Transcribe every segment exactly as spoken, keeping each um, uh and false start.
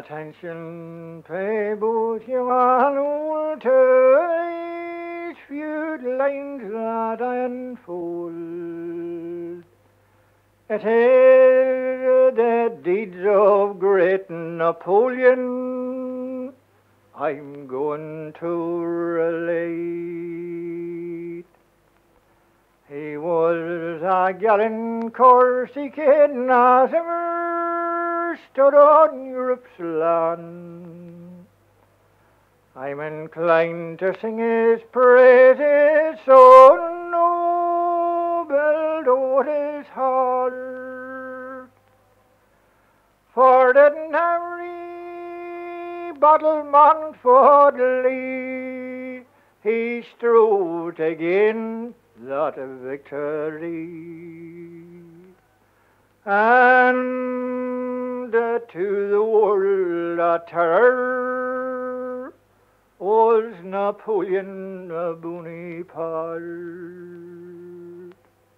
Attention, pay both you all to each few lines that I unfold. It is the deeds of great Napoleon I'm going to relate. He was a gallant Corsican as ever stood on Europe's land. I'm inclined to sing his praises, so noble though his heart. For didn't every battleman fought Lee, he strove to gain that victory. And uh, to the world a terror was Napoleon Bonaparte.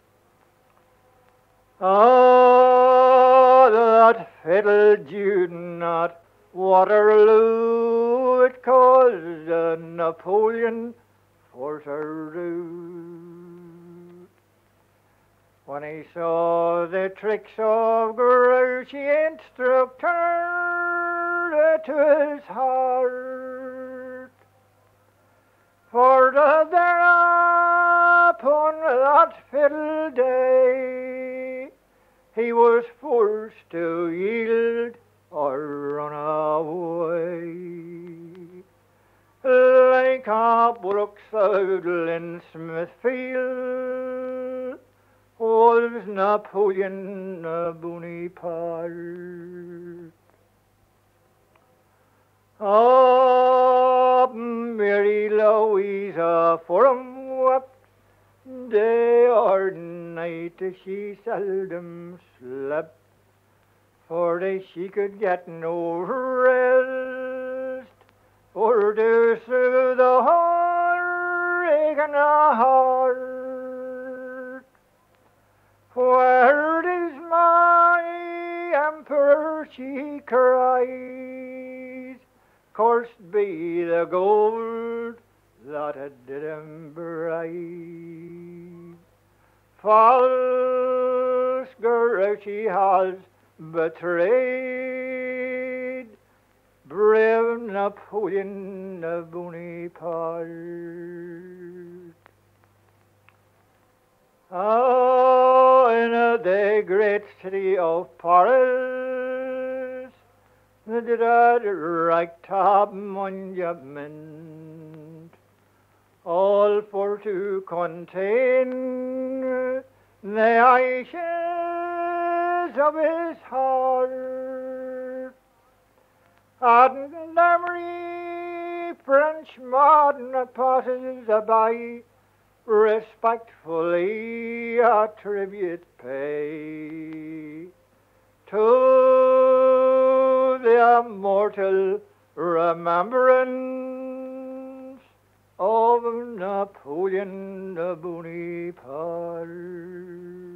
Ah, that fatal June at Waterloo, it caused uh, Napoleon for to rout. When he saw the tricks of Grouchy instructor to his heart, for the thereupon that fatal day he was forced to yield or run away. Like a Brooks out in Smithfield was Napoleon Bonaparte. Ah, Mary Louisa for him wept day or night, she seldom slept, for that she could get no rest, or to soothe the heartache in her heart. Where is my emperor, she cries, cursed be the gold that it did him bribe. False Grouchy has betrayed brave Napoleon Bonaparte. Ah, in the great city of Paris, the dread ragtop monument, all for to contain the ashes of his heart. And every Frenchman passes by, respectfully a tribute pay to the immortal remembrance of Napoleon Bonaparte.